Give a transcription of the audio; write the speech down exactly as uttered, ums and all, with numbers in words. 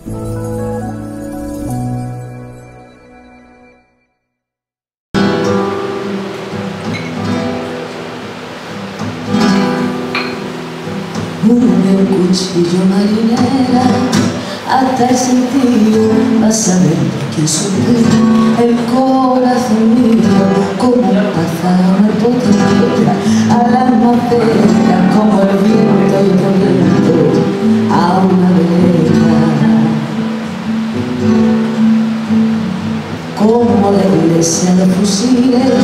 Un cuchillo marinera hasta el sentido, vas a ver que sonríe el corazón mío como un pájaro en potrillo, al alma cerca como el viento y corriendo a una veleta, como la iglesia de fusiles